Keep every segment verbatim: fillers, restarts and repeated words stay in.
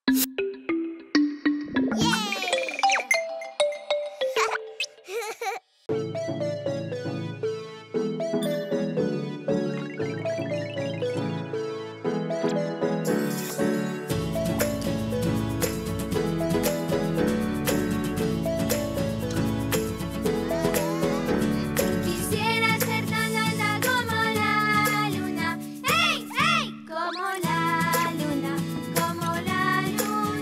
Quisiera ser tan alta como la luna. ¡Hey, hey! Como la luna, como la luna.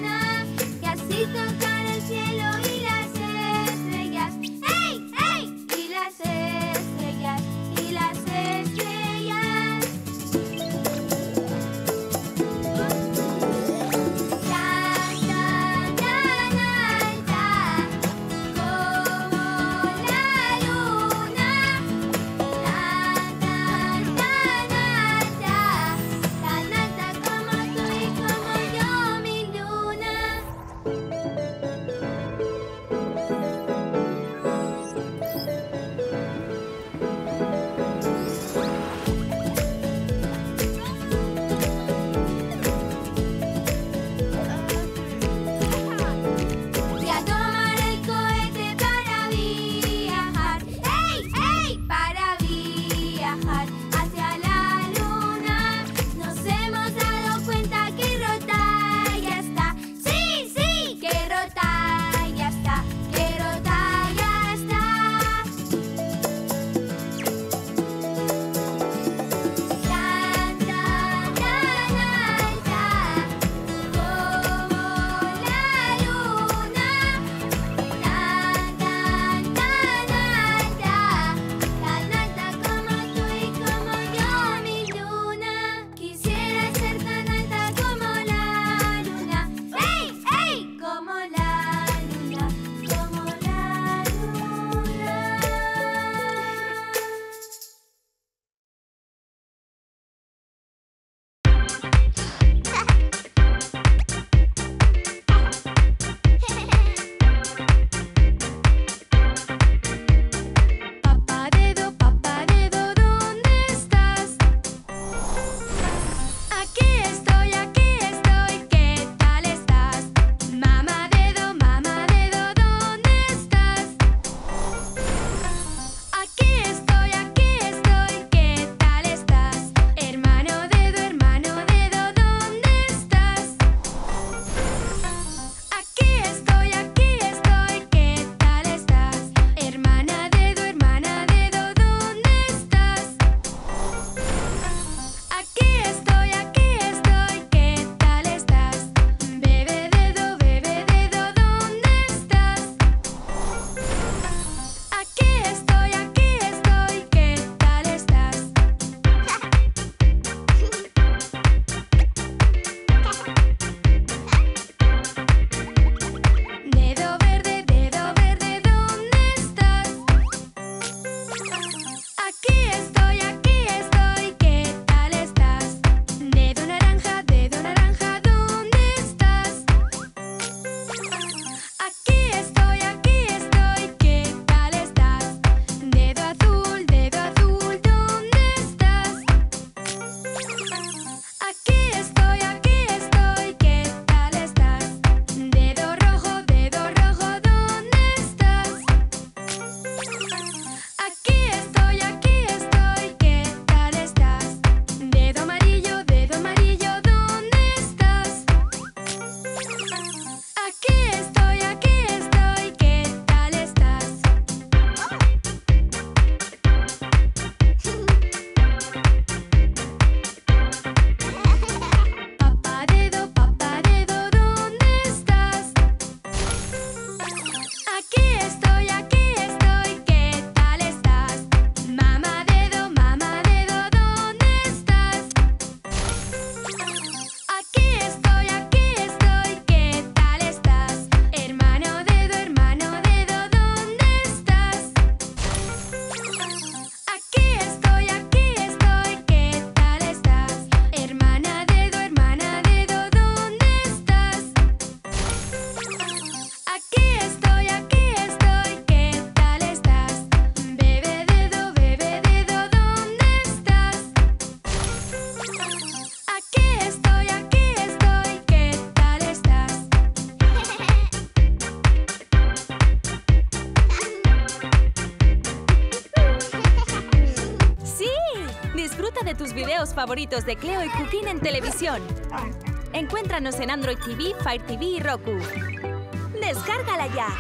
favoritos de Cleo y Cooking en televisión. Encuéntranos en Android T V, Fire T V y Roku. ¡Descárgala ya!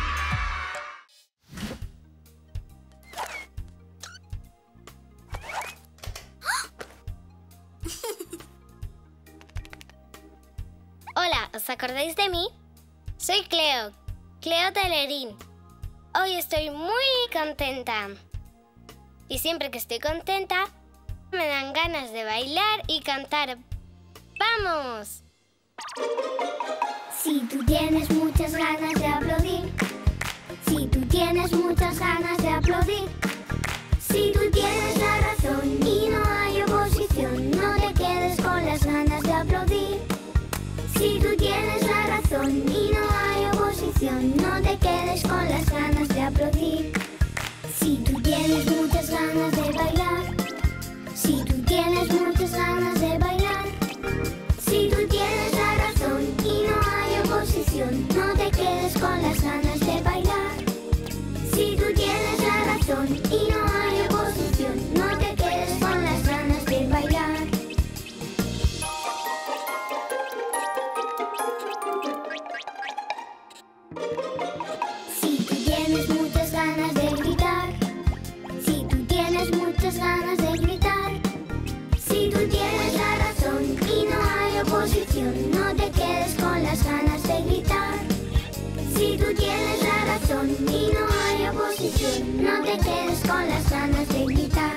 Hola, ¿os acordáis de mí? Soy Cleo, Cleo Telerín. Hoy estoy muy contenta. Y siempre que estoy contenta, me dan ganas de bailar y cantar. ¡Vamos! Si tú tienes muchas ganas de aplaudir, si tú tienes muchas ganas de aplaudir, si tú tienes la razón y no hay oposición, no te quedes con las ganas de aplaudir. Si tú tienes la razón y no hay oposición, no te quedes con las ganas de aplaudir. Si tú tienes muchas ganas de bailar, si tú tienes muchas ganas de bailar, si tú tienes la razón y no hay oposición, no te quedes con las ganas de bailar. Si tú tienes la razón y no hay oposición, no te quedes con las ganas de bailar. Si tú tienes muchas ganas de gritar, si tú tienes muchas ganas de gritar, si tú tienes la razón y no hay oposición, no te quedes con las ganas de gritar. Si tú tienes la razón y no hay oposición, no te quedes con las ganas de gritar.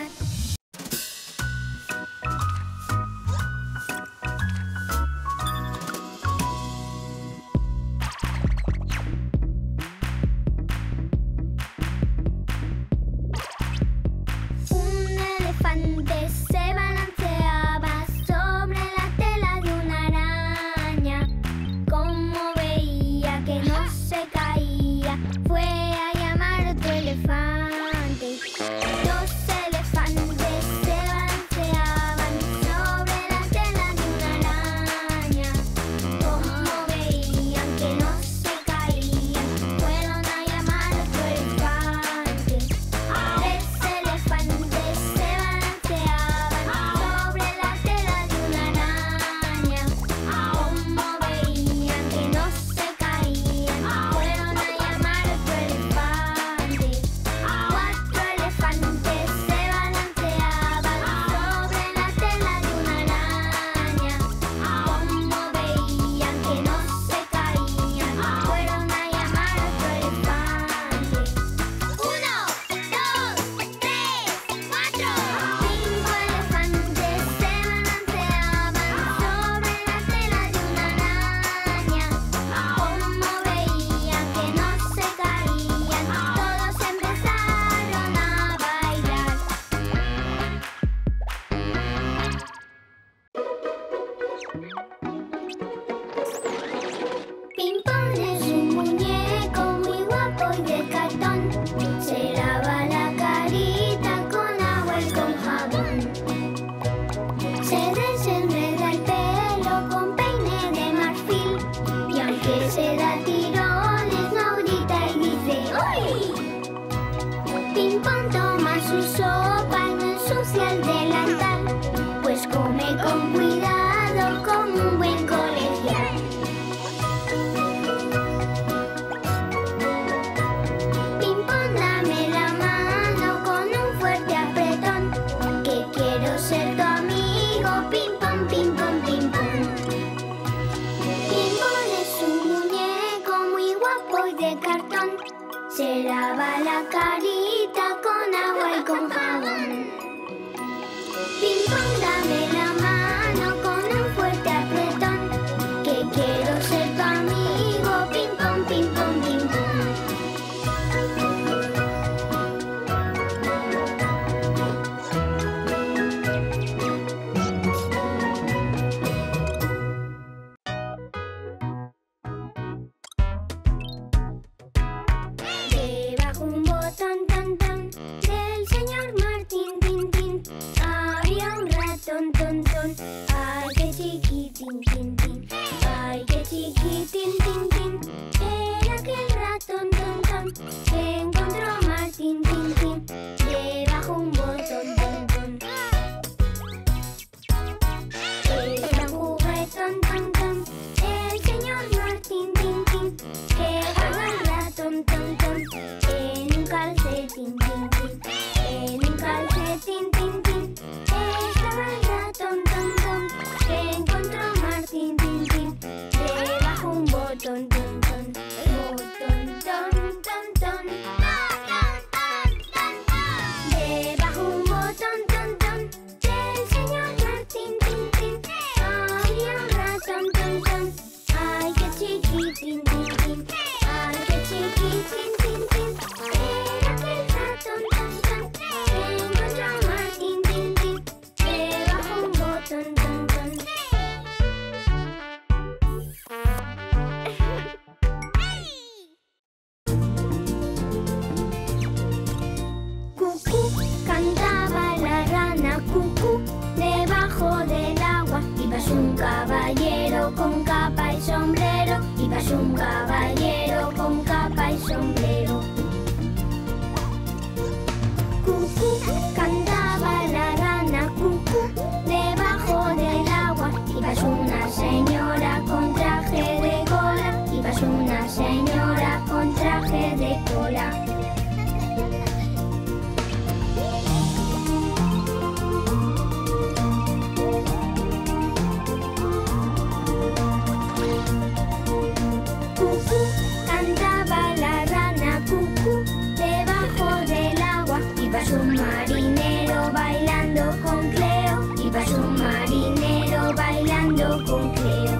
Un elefante se balanceaba sobre la tela de una araña. Como veía que no se caía, fue a llamar a otro elefante. Dos elefantes se balanceaban sobre la tela de una araña. Como veían que no se caían, fueron a llamar a otro elefante. Tres elefantes se balanceaban sobre la tela de una araña. Como veían que no se caían, fueron a llamar a otro elefante. Cuatro elefantes se balanceaban sobre la tela de una araña. Como veían que no se caían, fueron a llamar a otro elefante. Uno, dos, tres, cuatro. Cinco elefantes se balanceaban sobre la tela de una araña. Como veían que no se caían, todos empezaron a bailar. Pimpón es un muñeco muy guapo y de cartón. Se lava la carita con agua y con jabón. Se desenreda el pelo con peine de marfil. Y aunque se da tirones, no grita y dice ¡uy! Pimpón toma su sopa y no ensucia el delantal, pues come con cuidado como un buen colegial. Pimpón, dame la mano con un fuerte apretón, que quiero ser tu amigo. Pimpón, pimpón, pimpón. Pimpón es un muñeco muy guapo y de cartón. Se lava la carita con agua y con jabón. Pimpón, dame la mano con un fuerte apretón, que quiero ser tu amigo. Pimpón, pimpón, pimpón. Debajo un botón, ton, ton, del señor Martín, tin, tin, había un ratón, ton, ton. Ay, qué chiquitín, tin, tin. Ay, qué chiquitín, tin, tin. Era aquel ratón, ton, ton, que encontró Martín, tin, tin, debajo un botón, ton, ton. caballero con capa y sombrero. Y pasó un caballero con capa y sombrero. Cucú, cantaba la rana, cucú, debajo del agua. Y pasó una señora con traje de cola. Y pasó una señora con traje de cola. Cucú, cantaba la rana, cucú, debajo del agua. Y pasó un marinero bailando con Cleo. Y pasó un marinero bailando con Cleo.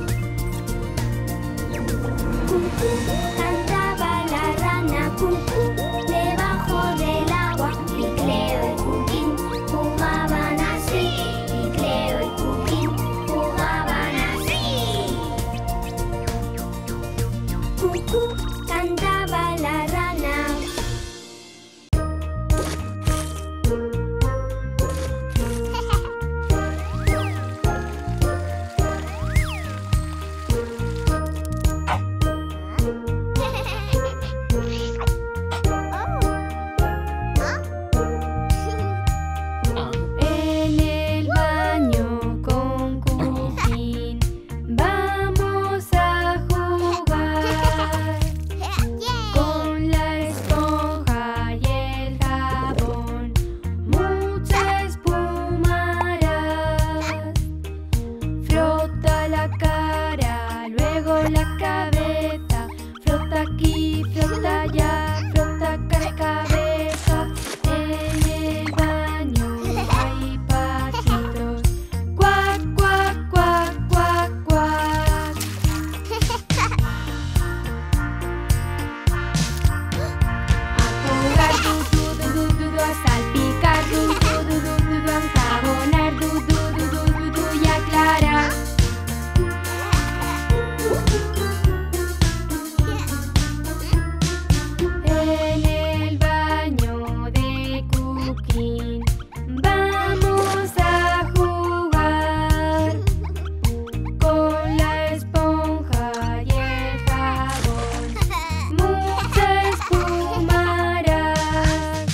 Cucú, cantaba la rana, cucú, debajo del agua. Y Cleo y Cuquín jugaban así. Y Cleo y Cuquín jugaban así. Cucú, cantaba la rana. En el baño con Cuquín vamos a jugar con la esponja y el jabón. Mucha espuma harás. Frota la cara, luego la cabeza. Frota aquí, frota allá, frota cara y cabeza. En el baño hay pajitos. Cuac, cuac, cuac, cuac, cuac. A jugar, du, du, du, du, du, du, a salpicar, du, du, du, du, du, du, a enjabonar, du, du, du, du, du, du, y aclarar. En el baño de Cuquín vamos a jugar con la esponja y el jabón. Mucha espuma harás.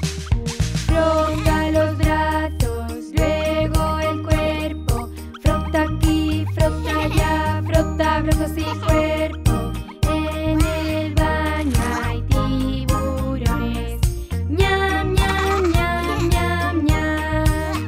Frota los brazos, luego el cuerpo. Frota aquí, frota allá, frota brazos y cuerpo. En el baño hay tiburones. Ñam, ñam, ñam, ñam, ñam.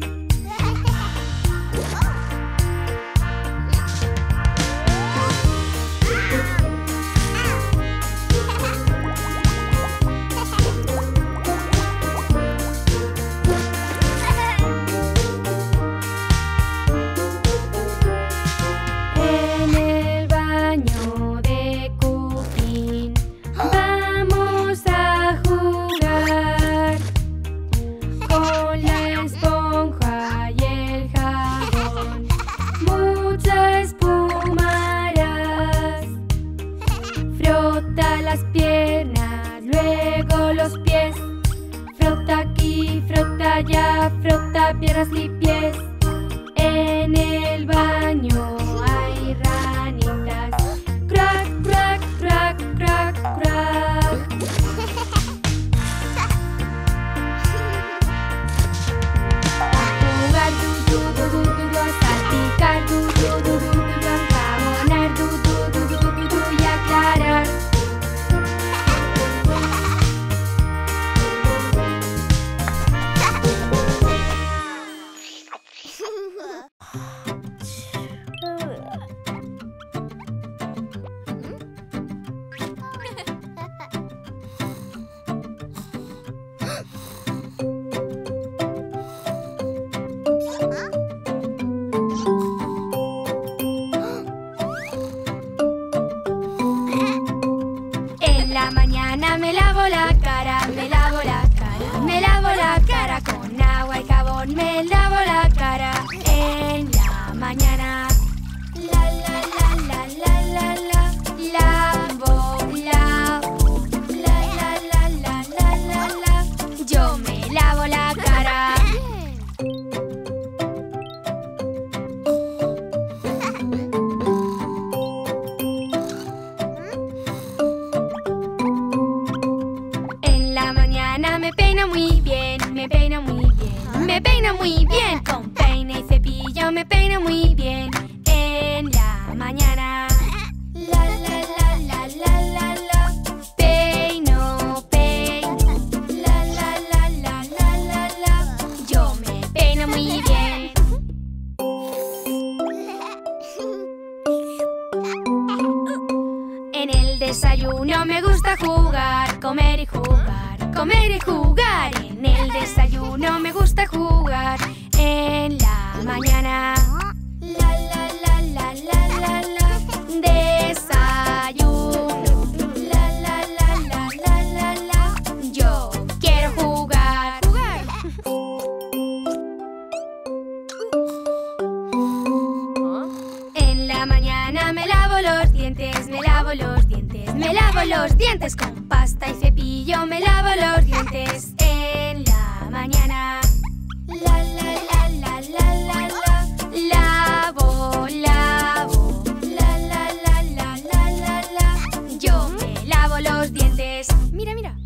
En el baño de Cuquín vamos a jugar con la esponja y el jabón. Mucha espuma harás. Frota las piernas, luego los pies. Frota aquí, frota allá, frota piernas y pies. En el baño hay ranitas. Crack, crack, crack, crack, crack. A jugar, du, du, du, du, du, du, a salpicar, du, du, du, du, du, du, a enjabonar, du, du, du, du, du, du, du, y aclarar. mañana. La la la la la la la. Peino, peino. La la la la la la la. Yo me peino muy bien. En el desayuno me gusta jugar, comer y jugar, comer y jugar. En el desayuno me gusta jugar. En la mañana. La la la la la la la. Desayuno. La la la la la la la. Yo quiero jugar. Jugar. En la mañana me lavo los dientes, me lavo los dientes, me lavo los dientes con pasta y cepillo, me lavo los dientes. En la mañana. La la la la la la la. Lavo, lavo. La la la la la la la. Yo me lavo los dientes. Mira, mira.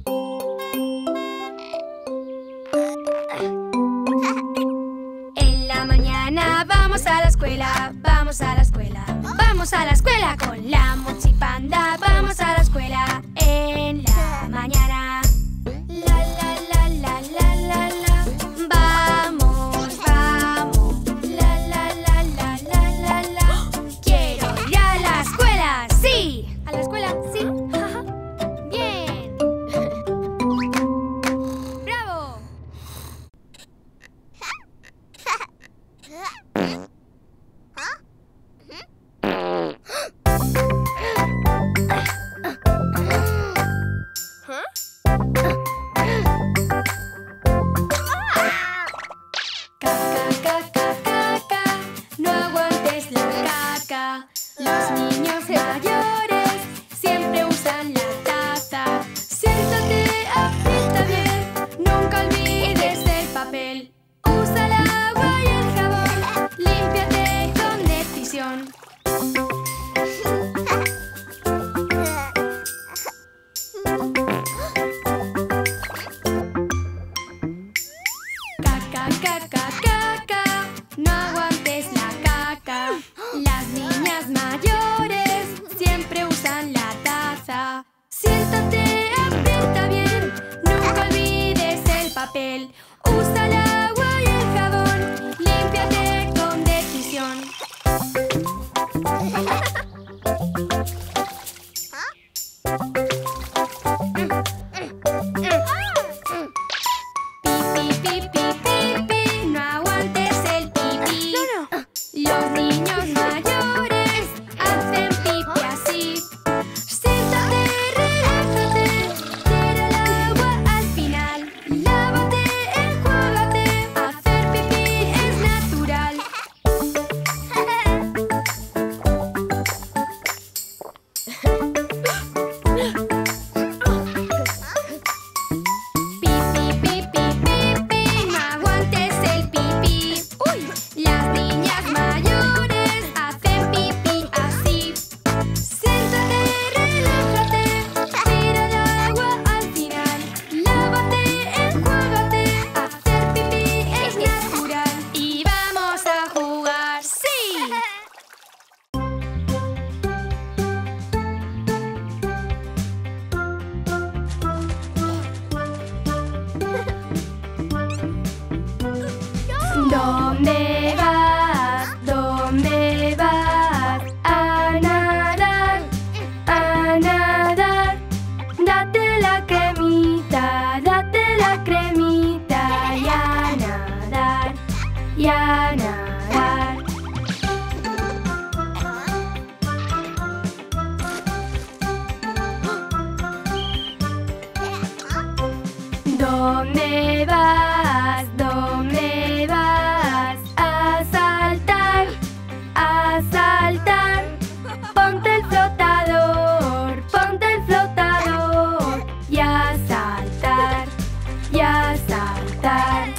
En la mañana vamos a la escuela, vamos a la escuela, vamos a la escuela con la mochipanda, vamos a la escuela. En la mañana. La la la la la la la. Vamos, vamos. La la la la la la la. Quiero ir a la escuela, sí. ¿A la escuela? Sí. Bien. ¡Bravo! Caca, caca, caca, no aguantes la caca. Los niños mayores siempre usan la taza. Siéntate, aprieta bien, nunca olvides el papel. Usa el agua y el jabón, límpiate con decisión. Caca, caca, caca, no aguantes la caca. Las niñas mayores siempre usan la taza. Siéntate, aprieta bien, nunca olvides el papel. Usa el agua y el jabón, límpiate con decisión. Pi, pi, pi, pi, pi, no aguantes el pipí. Los niños mayores hacen pipí así. Siéntate, relájate, tira el agua al final. Lávate, enjuágate, hacer pipí es natural. Pi, pi, pi, pi, pi, pi, no aguantes el pipí. Uy, las niñas mayores hacen pipí así. Siéntate, relájate, tira el agua al final. Lávate, enjuágate, hacer pipí es natural. Y vamos a jugar, ¡sí! ¿Dónde vas? ¿Dónde vas? A nadar, a nadar. Date la cremita, date la cremita y a nadar, y a nadar. ¿Dónde vas? ¿Dónde vas? A saltar, a saltar. Ponte el flotador, ponte el flotador y a saltar, y a saltar.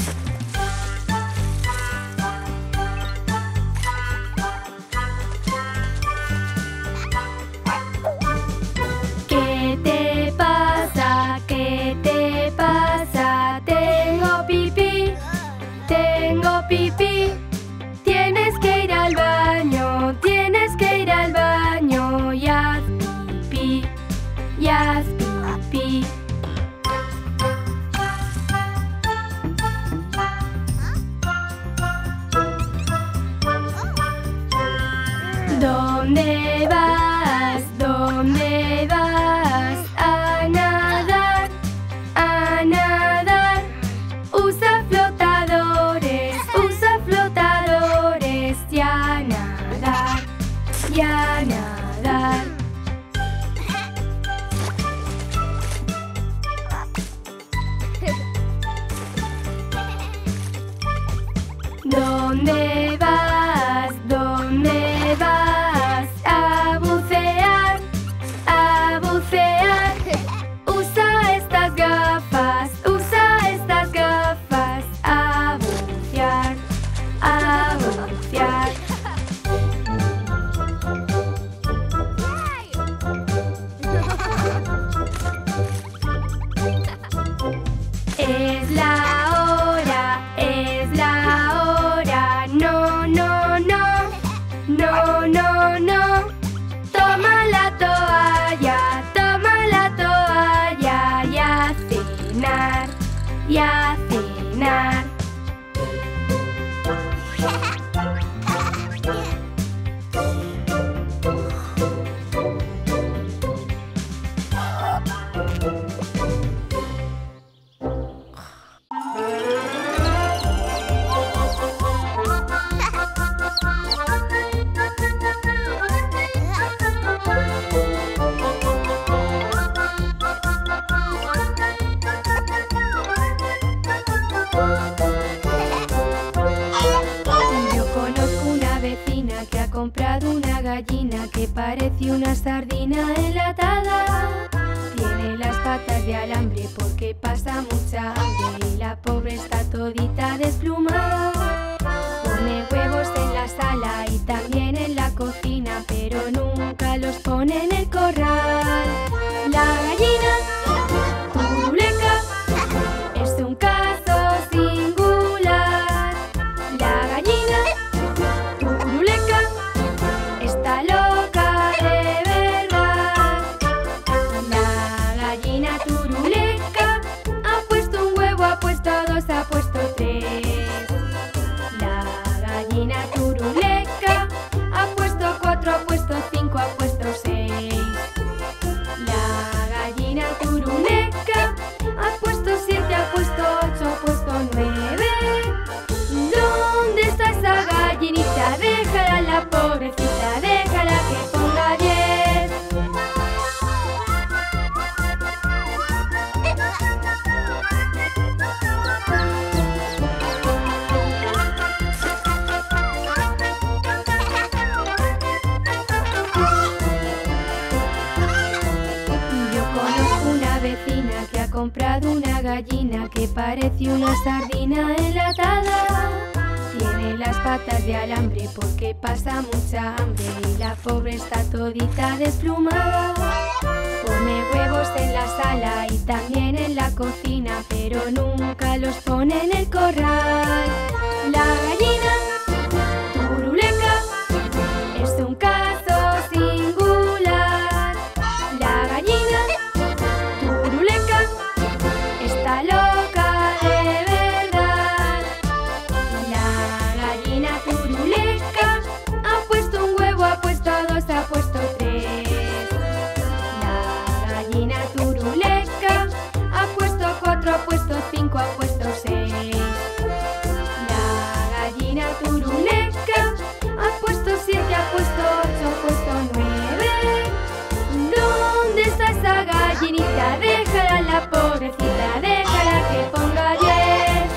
¿Qué te pasa? ¿Qué te pasa? Tengo ¿Dónde vas a nadar? A nadar. Usa flotadores, usa flotadores. Y a nadar, y a nadar. ¿Dónde vas? ¿Dónde vas? A bucear, a bucear. Usa estas gafas, usa estas gafas. A bucear, a bucear. Es la hora, es la hora. No, no, no, no, no, no. Toma la toalla, toma la toalla. Y a cenar, y a cenar. Comprado una gallina que parece una sardina enlatada. Tiene las patas de alambre porque pasa mucha hambre y la pobre está todita desplumada. Pone huevos en la sala y también en la cocina, pero nunca los pone en el corral. La gallina turuleca es un caso singular. La gallina turuleca está loca de verdad. La gallina turuleca ha puesto un huevo, ha puesto dos, ha puesto tres. La gallina turuleca ha puesto cuatro, ha puesto cinco, ha puesto seis. La gallina turuleca ha puesto siete, ha puesto ocho, ha puesto nueve. ¿Dónde está esa gallinita? Déjala, la pobrecita, déjala que ponga diez. Yo conozco una vecina que ha comprado una gallina que parece una sardina enlatada. Tiene las patas de alambre porque pasa mucha hambre y la pobre está todita desplumada. Pone huevos en la sala y también en la cocina, pero nunca los pone en el corral. La gallina turuleca es un caso singular. La gallina turuleca está loca de verdad. La gallina turuleca ha puesto un huevo, ha puesto dos, ha puesto tres. La gallina turuleca ha puesto cuatro, ha puesto cinco, ha puesto seis. La gallina turuleca ha puesto siete, ha puesto ocho, ha puesto nueve. ¿Dónde está esa gallinita? Déjala, la pobrecita, déjala que ponga diez.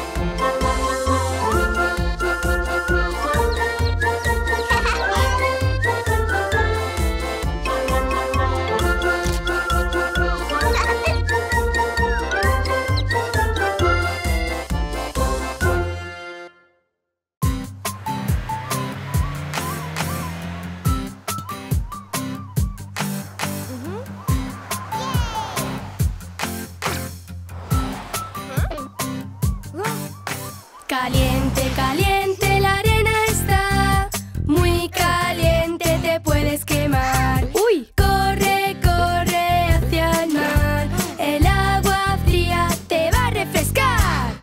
Caliente, caliente la arena está, muy caliente, te puedes quemar. ¡Uy! Corre, corre hacia el mar, el agua fría te va a refrescar.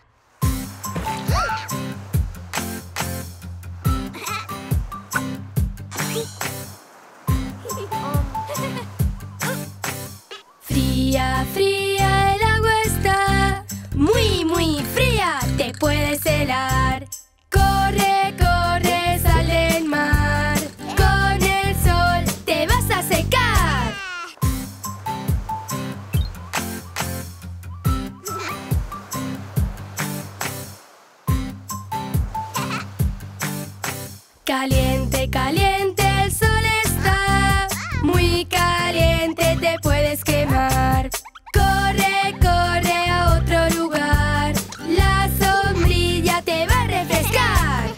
Fría, fría el agua está, muy, muy fría, te puedes helar. Corre, corre, sal del mar, con el sol te vas a secar. Caliente, caliente el sol está, muy caliente, te puedes quemar. Corre, corre a otro lugar, la sombrilla te va a refrescar.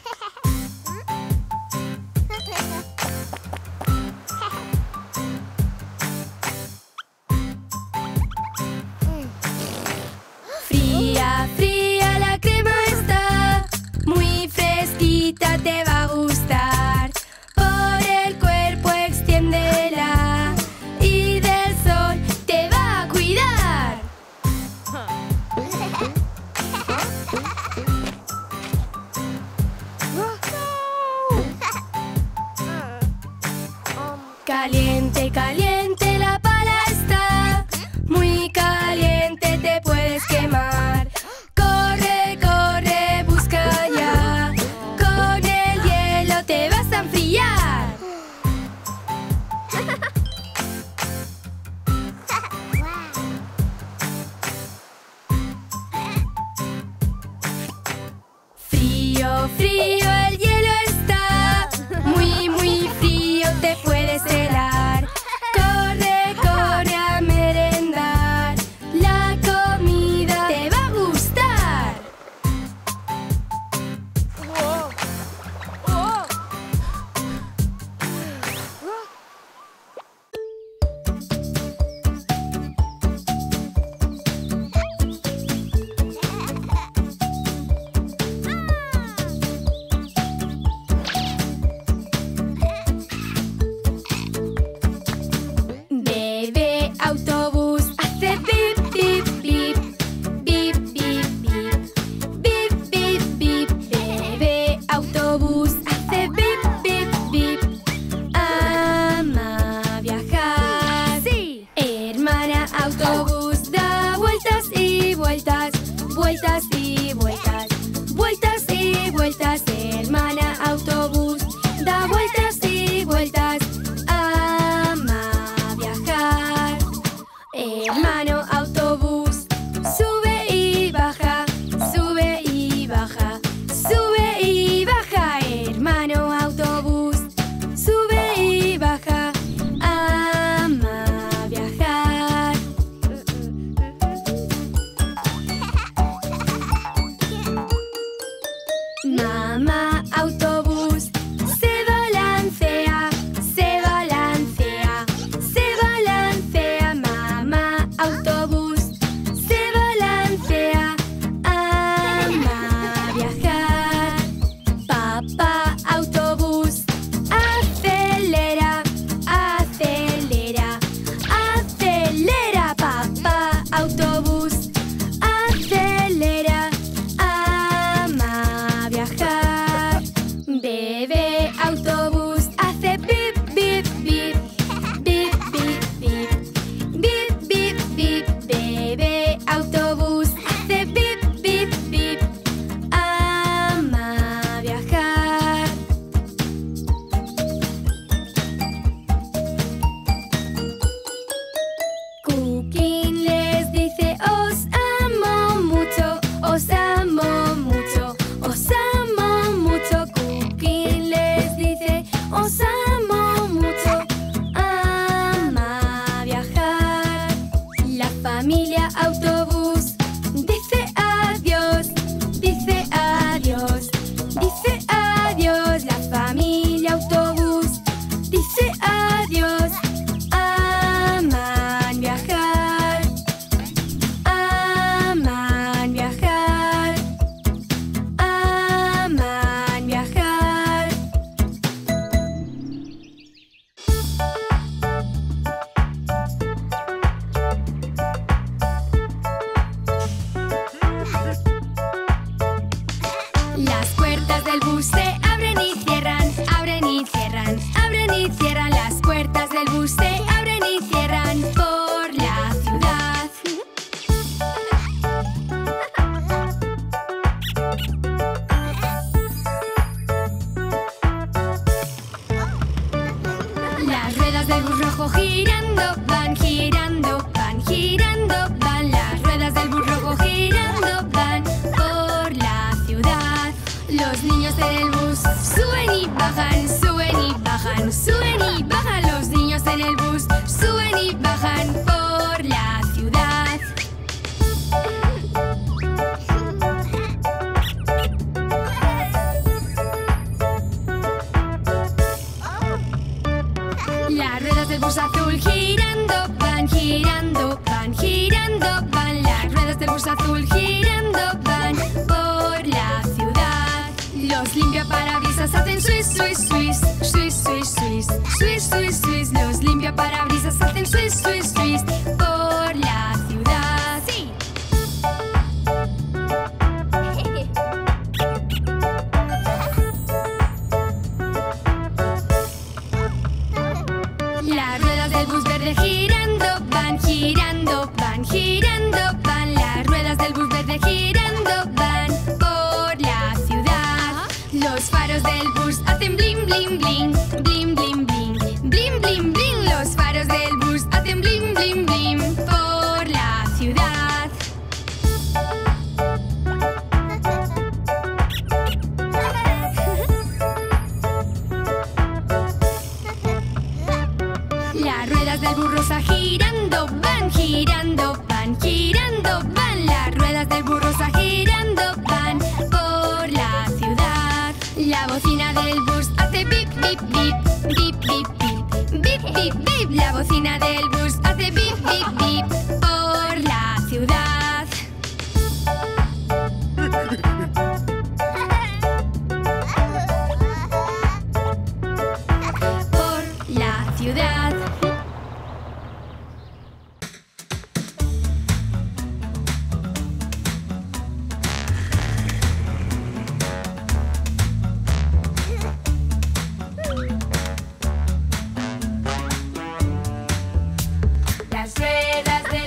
Fría, fría la crema está, muy fresquita, te va a gustar. Por el cuerpo extiéndela y del sol te va a cuidar. Caliente, caliente la pala está, muy caliente, te puedes quemar. Corre, corre, busca ya, con el hielo te vas a enfriar. Frío, frío el hielo está, muy, muy frío, te puedes helar. Corre, corre a merendar, la comida te va a gustar. Bebé autobús hace bip, bip, bip, bip, bip, bip, bip, bip, bip. Bebé autobús hace bip, bip, bip. Ama viajar. Sí. Hermana autobús da vueltas y vueltas, vueltas y vueltas, vueltas y vueltas. Hermana autobús da vueltas y vueltas. Ama viajar. Hermano autobús sube y baja, sube y baja, sube y baja. Hermano autobús sube y baja. Ama viajar. Mamá autobús se balancea, se balancea, se balancea. Mamá autobús se balancea. Ama viajar. Papá autobús acelera, acelera, acelera. Papá autobús acelera. Ama viajar. Bebé autobús hace bip, bip, bip, bip, bip, bip, bip, bip, bip. Bebé autobús hace bip, bip, bip. Ama viajar. Cooking les dice os amo mucho, os amo mucho, os amo mucho. Cooking les dice os amo mucho. Ama viajar. La familia autobús dice adiós, dice adiós, dice adiós. La familia autobús dice adiós. Aman viajar, aman viajar, aman viajar. Las puertas del bus se abren y cierran, abren y cierran, abren y cierran. Las puertas del bus se abren y cierran por la ciudad. girando, van girando, van girando, van. Las ruedas del bus rojo girando, van por la ciudad. Los niños en el bus suben y bajan, suben y bajan, suben y bajan. Los niños en el bus suben y bajan por la ciudad. Las ruedas del bus azul girando, van girando, van girando, van. Las ruedas del bus azul girando, van por la ciudad. Los limpiaparabrisas hacen swish, swish, swish, swish, swish, swish, swish, swish, swish. Los limpiaparabrisas hacen swish, swish, swish por la ciudad. ¡Sí! Las ruedas del bus verde girando, van girando, van girando, van. Las ruedas del bus verde girando, van por la ciudad. Los faros del bus hacen bling, bling, bling, bling, bling, bling, bling, bling, bling. Los faros del bus hacen bling, bling, bling por la ciudad. Las ruedas del bus rosa girando, van girando, van girando, van. Las ruedas del bus rosa girando, van por la ciudad. La bocina del bus hace bip, bip, bip, bip, bip, bip, bip, bip, bip. La bocina del bus hace bip, bip, bip por la ciudad. Por la ciudad. Las ruedas de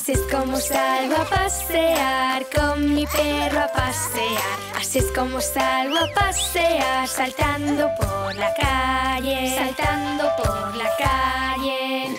Así es como salgo a pasear, con mi perro a pasear. Así es como salgo a pasear, saltando por la calle, saltando por la calle.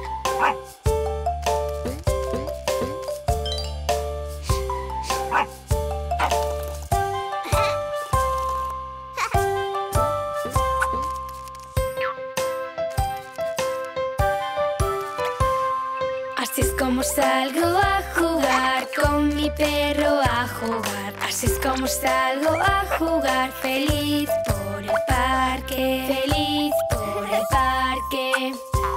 Así es como salgo a jugar, con mi perro a jugar. Así es como salgo a jugar, feliz por el parque, feliz por el parque.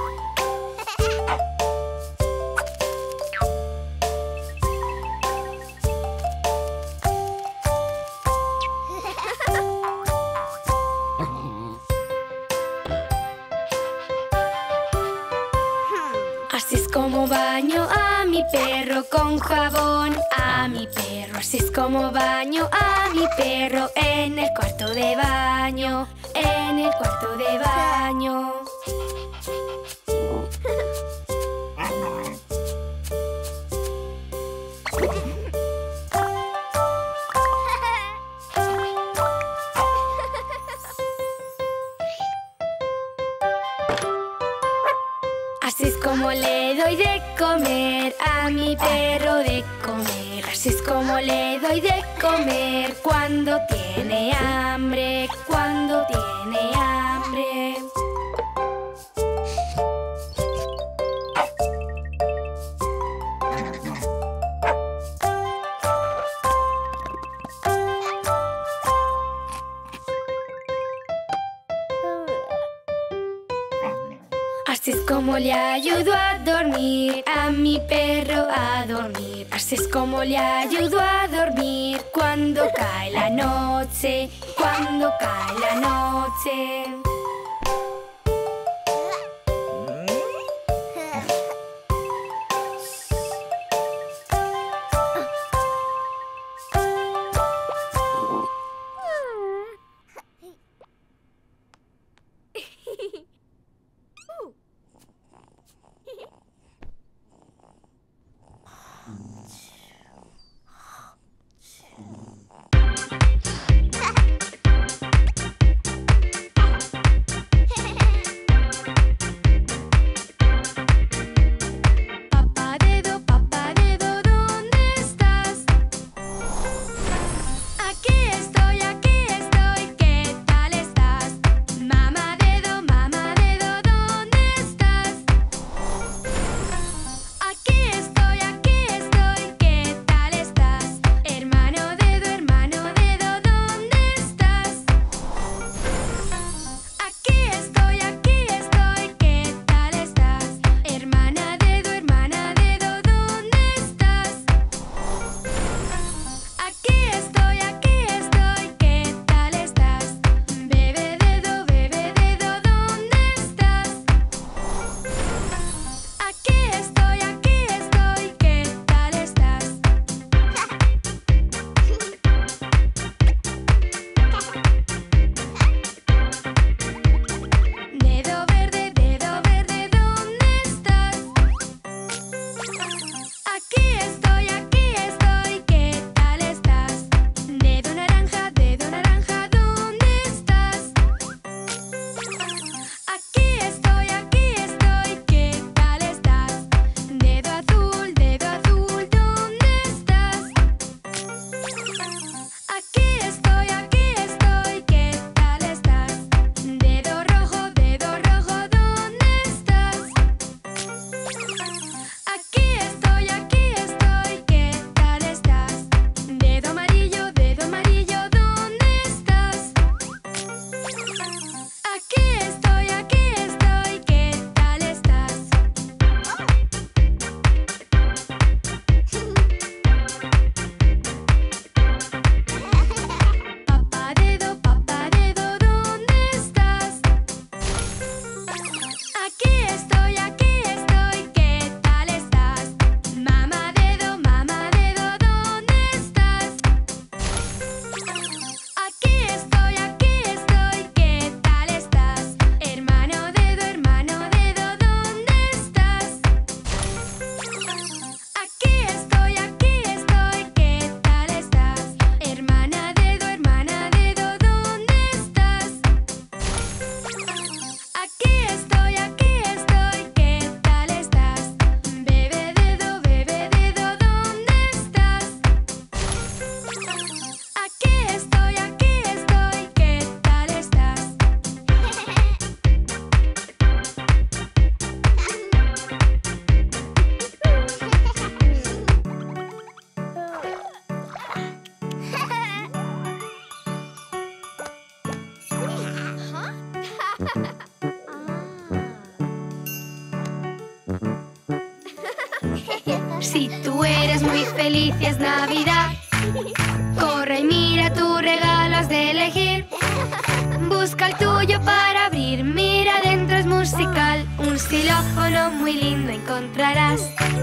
Así es como baño a mi perro con jabón, a mi perro. Así es como baño a mi perro en el cuarto de baño, en el cuarto de baño. Así es como le doy de comer a mi perro de comer. Así es como le doy de comer cuando tiene hambre, cuando tiene hambre. Así es como le ayudo a dormir, a mi perro a dormir. Así es como le ayudo a dormir cuando cae la noche, cuando cae la noche. Si tú eres muy feliz y es Navidad, corre y mira, tu regalo has de elegir. Busca el tuyo para abrir, mira, dentro es musical. Un xilófono muy lindo encontrarás.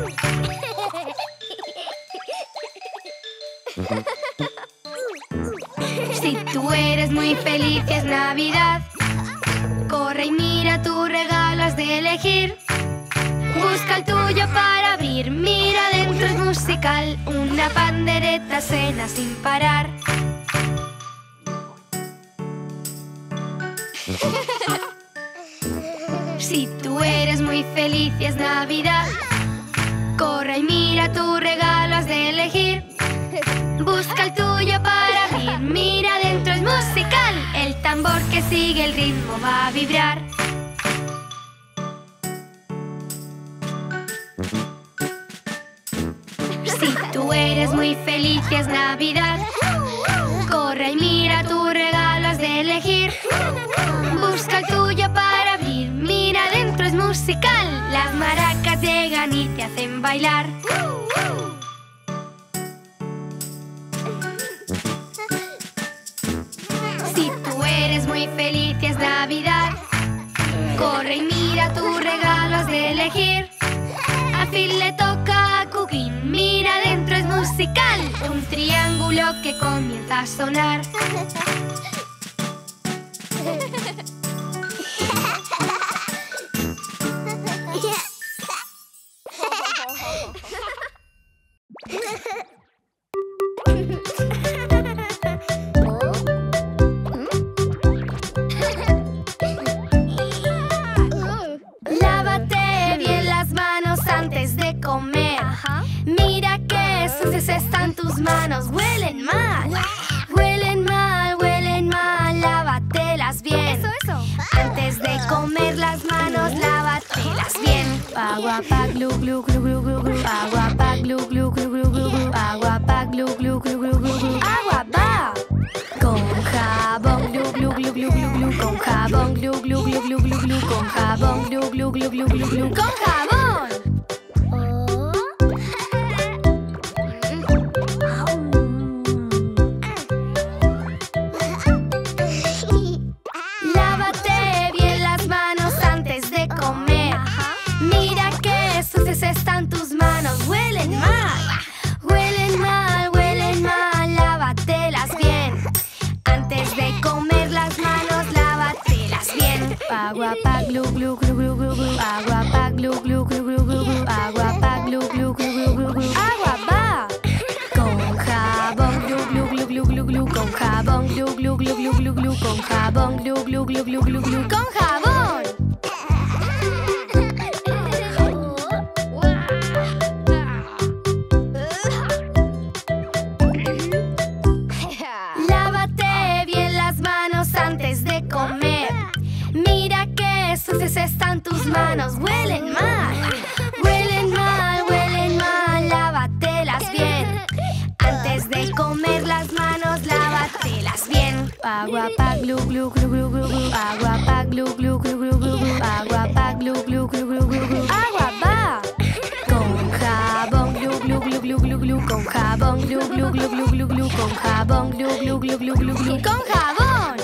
Si tú eres muy feliz y es Navidad, corre y mira, tu regalo has de elegir. Busca el tuyo para abrir, mira, dentro es musical. Una pandereta suena sin parar. Si tú eres muy feliz y es Navidad, corre y mira, tu regalo has de elegir. Busca el tuyo para abrir, mira, dentro es musical. El tambor que sigue el ritmo va a vibrar. Si tú eres muy feliz y es Navidad, corre y mira, tu regalo has de elegir. Busca el tuyo para abrir, mira, dentro es musical. Las maracas llegan y te hacen bailar. Si tú eres muy feliz y es Navidad, corre y mira, tu regalo has de elegir. A Phil le toca a Cookie, mira, dentro es musical. Un triángulo que comienza a sonar. Lávate bien las manos antes de comer. Mira qué sucias están tus manos. Huelen mal. Huelen mal, huelen mal. Lávatelas bien. Eso, eso. Antes de comer las manos, lávatelas bien. Agua pa glu glu glu glu glu glu. Agua pa glu glu glu glu glu glu. Agua pa glu glu glu glu glu glu. Agua va. Con jabón glu glu glu glu glu glu. Con jabón glu glu glu glu glu glu. Con jabón glu glu glu glu glu glu. Con jabón. Lávate bien las manos antes de comer. Mira qué sucias están tus manos. Huelen mal. Huelen mal, huelen mal. Lávatelas bien. Antes de comer las manos, lávatelas bien. Agua pa glu glu glu glu glu glu. Agua pa glu glu glu glu glu glu. Agua pa glu glu glu glu glu glu. Agua va. Con jabón glu glu glu glu glu glu. Con jabón glu glu glu glu glu glu. Con jabón glu glu glu glu glu glu. Con jabón. Lávate bien las manos antes de comer. Mira qué sucias están tus manos. Huelen mal. Huelen mal, huelen mal. Lávatelas bien. Antes de comer las manos, lávatelas bien. Agua pa glu glu glu glu glu glu. Agua pa glu glu glu glu glu glu. Agua pa glu glu glu glu glu glu. Agua va. Con jabón glu glu glu glu glu glu. Con jabón glu glu glu glu glu glu. Con jabón glu glu glu glu glu glu. Con jabón.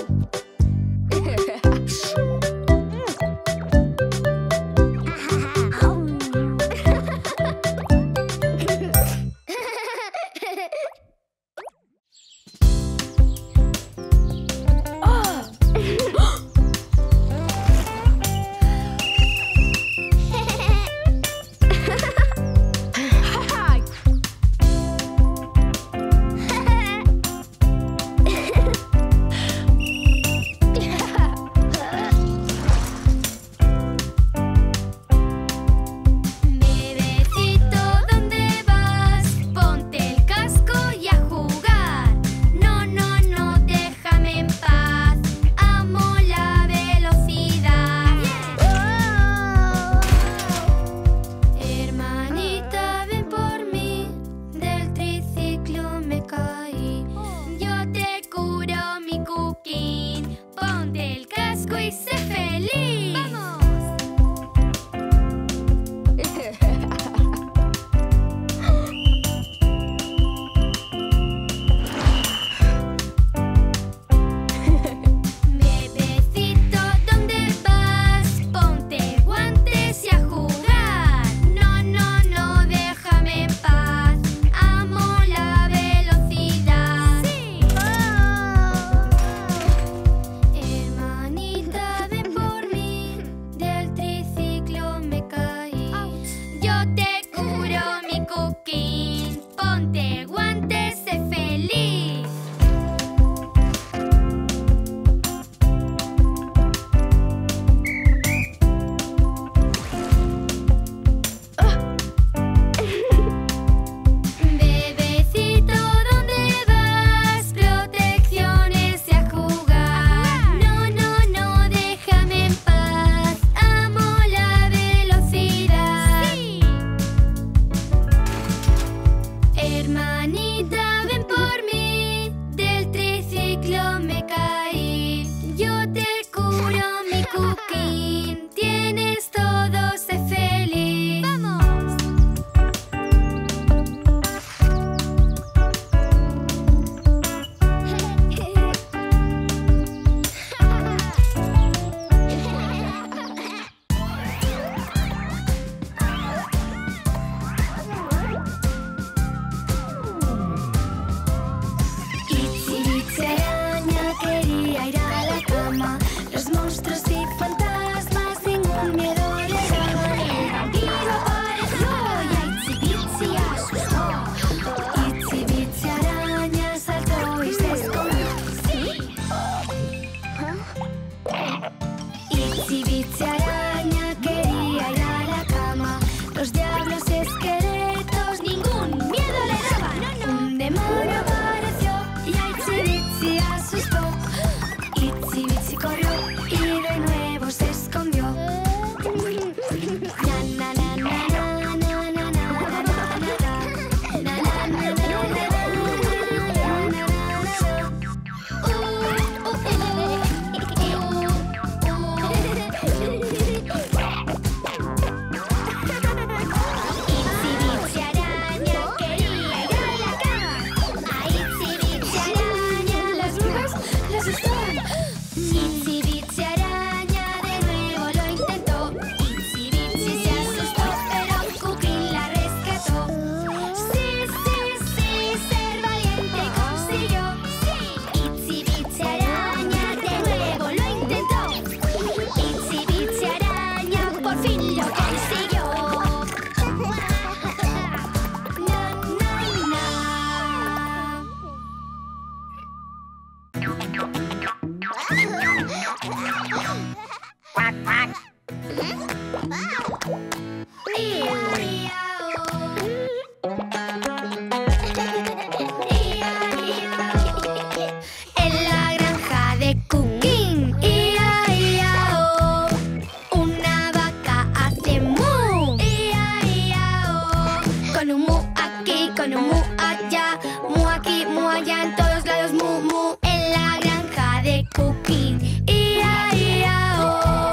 con un mu allá, mu aquí, mu allá, en todos lados mu, mu. En la granja de Cooking, ia, ia, oh.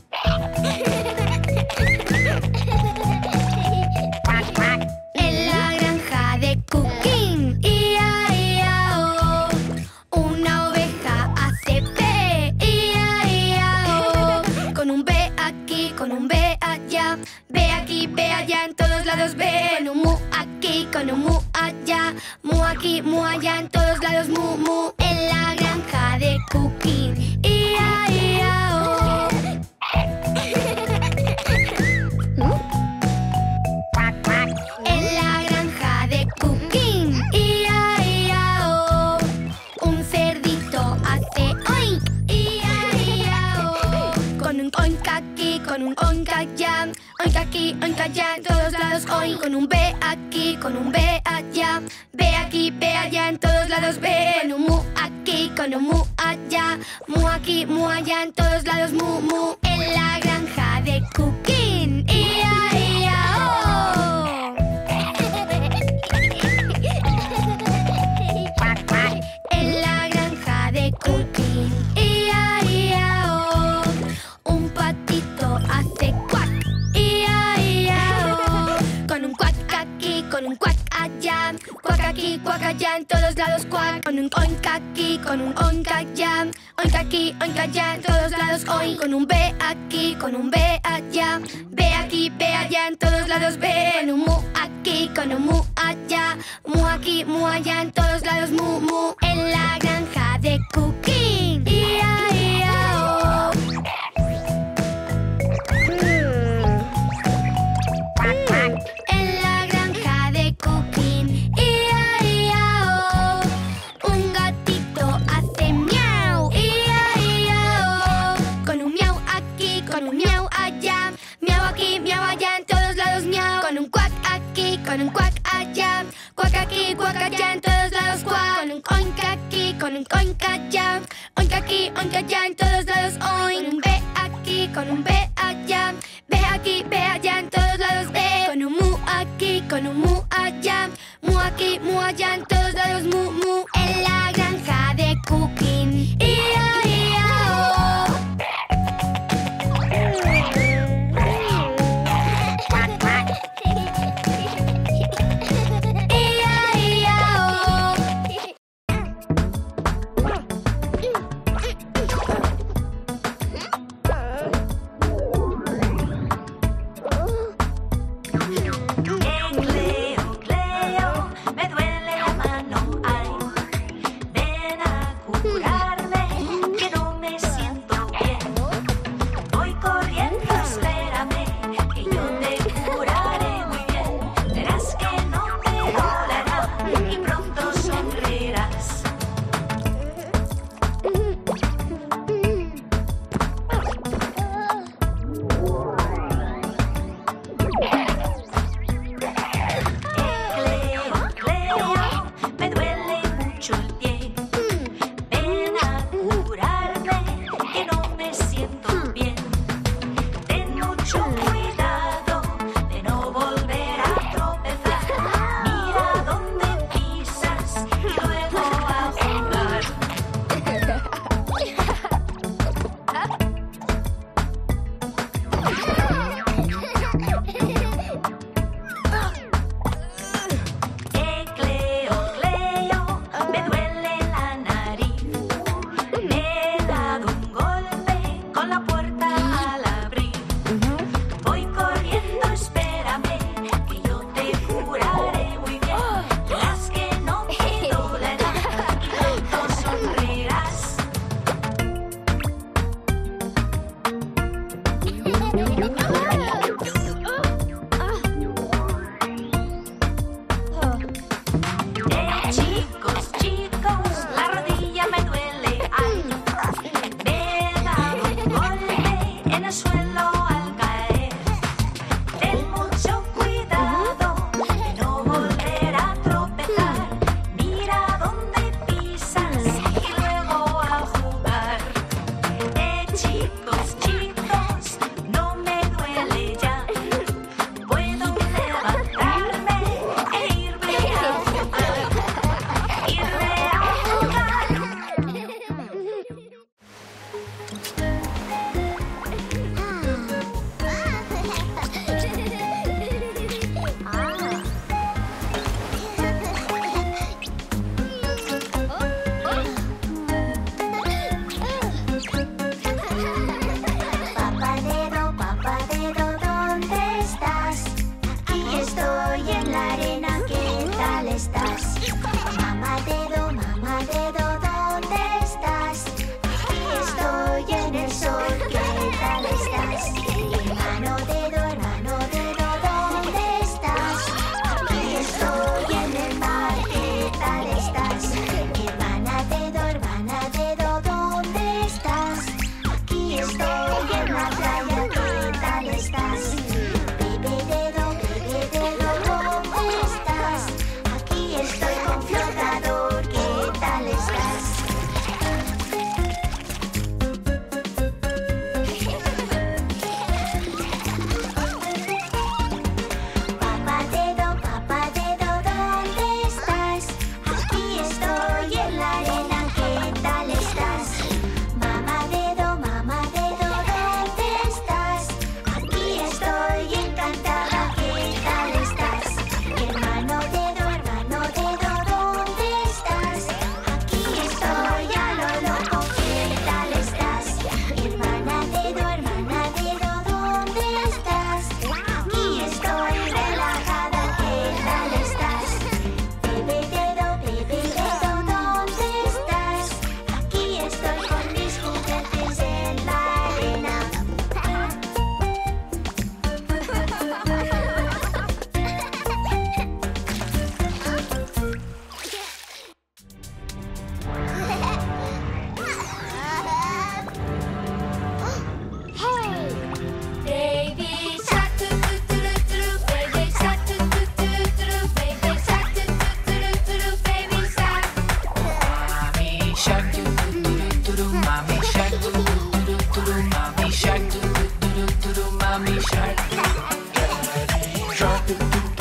En la granja de Cooking, ia, ia, oh. Una oveja hace pe, ia, ia, oh. Con un be aquí, con un be allá, be aquí, be allá, en todos lados be. Con un mu aquí, con un mu allá, mu aquí, mu allá, en todos lados mu, mu. En la granja de Cooking, ia, ia, oh. En la granja de Cooking, ia, ia, oh. Un cerdito hace oink, ia, ia, oh. Con un oink aquí, con un oink allá, oink aquí, oink allá, en todos lados oink. Con un be aquí, con un be allá, be aquí, be allá, en todos lados be. Con un mu aquí, con un mu allá, mu aquí, mu allá, en todos lados mu, mu. En la granja de Cooking, ia, ia, oh. En la granja de Cooking, ia, ia, oh. Un patito hace cuac, ia, ia, oh. Con un cuac aquí, con un cuac allá, cuac aquí, cuac allá, en todos lados cuac. Con un oink aquí, con un oink allá, oink aquí, oink allá, en todos lados oink. Con un be aquí, con un be allá, be aquí, be allá, en todos lados be. Con un mu aquí, con un mu allá, mu aquí, mu allá, en todos lados mu, mu. En la granja de Cooking, ia, ia, oh. En la granja de Cooking, ia, ia, oh. Un gatito hace miau, ia, ia, oh. Con un miau aquí, con un miau allá, miau aquí, miau allá, en todos lados miau. Con un cuac aquí, con un cuac allá, cuac aquí, cuac allá, en todos lados cuac. Con un oink aquí, con un oink allá, oink aquí, oink allá, en todos lados oink. Con un be aquí, con un be allá, be aquí, be allá, en todos lados be. Con un mu aquí, con un mu allá, mu aquí, mu allá, en todos lados mu, mu. En la granja de Cooking, ia, ia, oh. Ia, ia, oh. Cleo, Cleo, me duele la mano, ay, ven a curarme.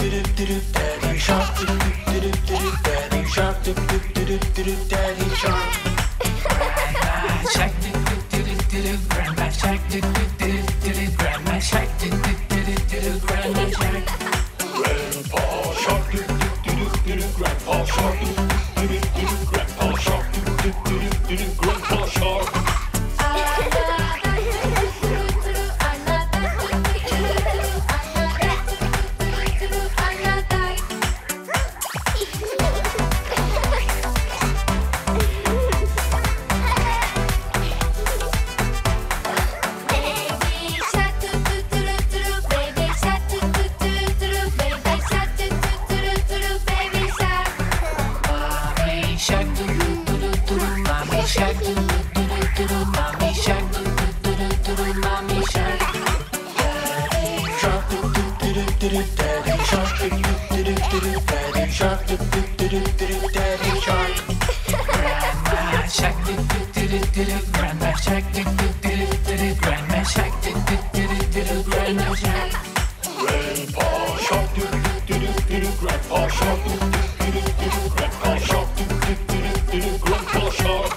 Daddy Shark, Daddy Shark, Daddy Shark. Grandma Shark, Grandma Shark, Grandma Shark, Grandma Shark. Grandpa Shark, Grandpa Shark, Grandpa Shark, Grandpa Shark. Daddy Shark, Daddy Shark, Daddy Shark. Grandma Shark, Grandma Shark, Grandma Shark, Grandma Shark. Grandpa Shark, Grandpa Shark, Grandpa Shark, Grandpa Shark.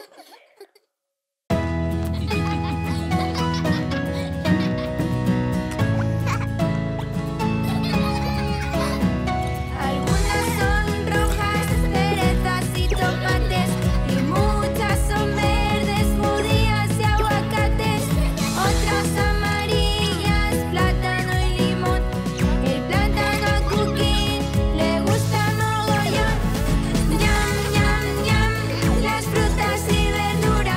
Algunas son rojas, cerezas y tomates, y muchas son verdes, judías y aguacates. Otras amarillas, plátano y limón. El plátano a Cookie le gusta mogollón. Ñam, ñam, ñam, las frutas y verduras.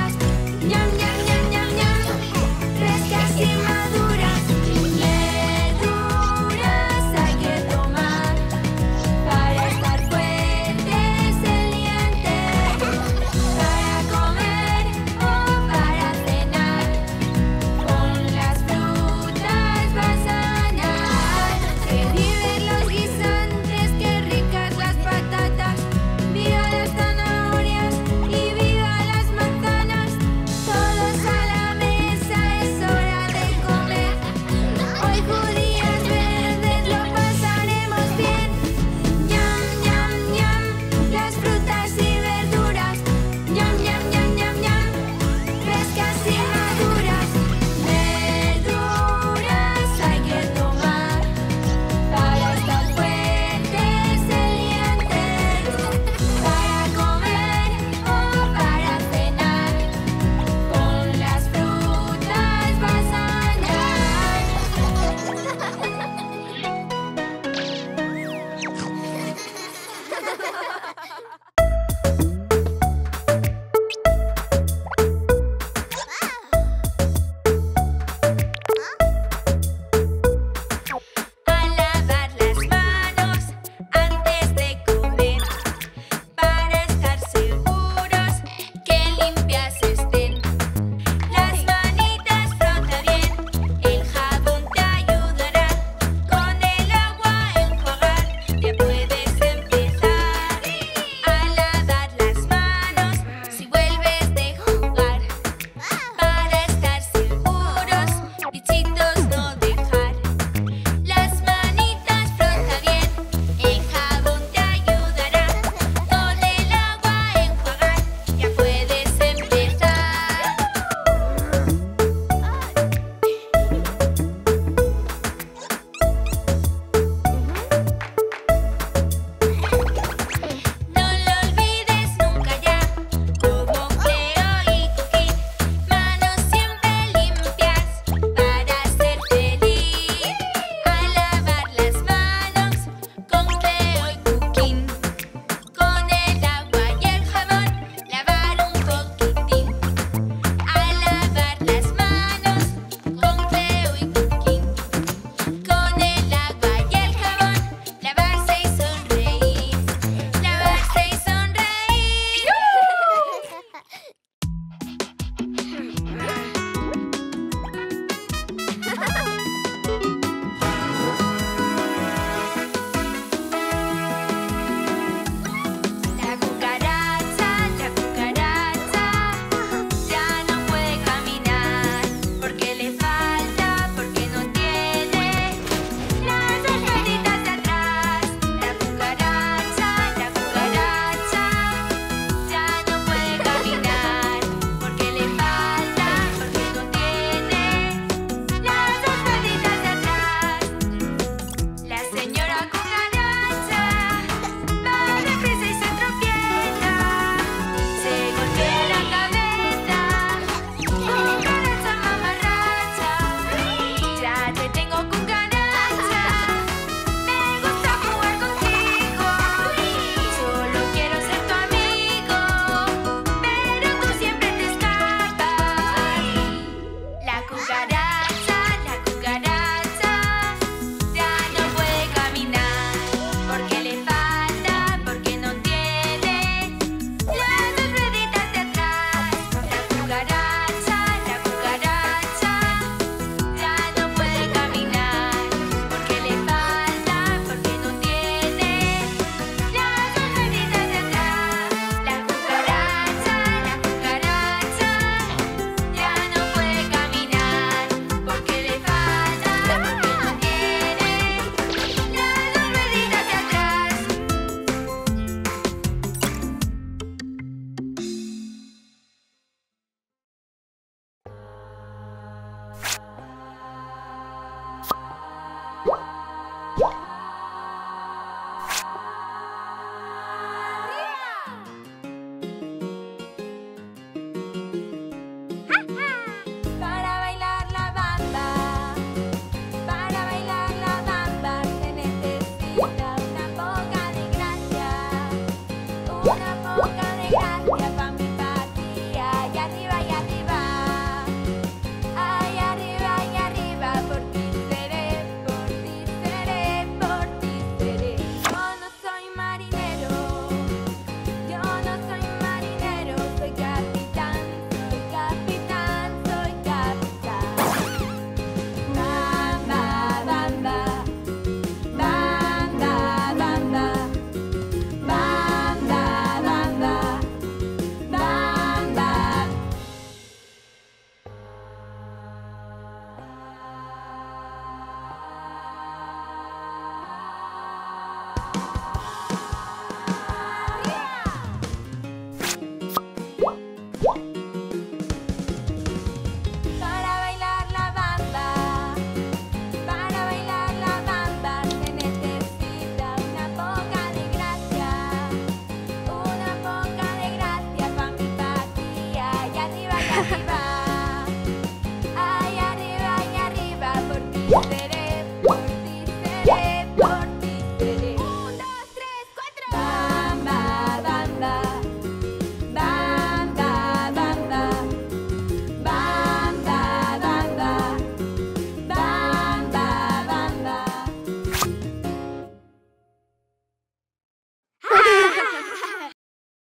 happy birthday.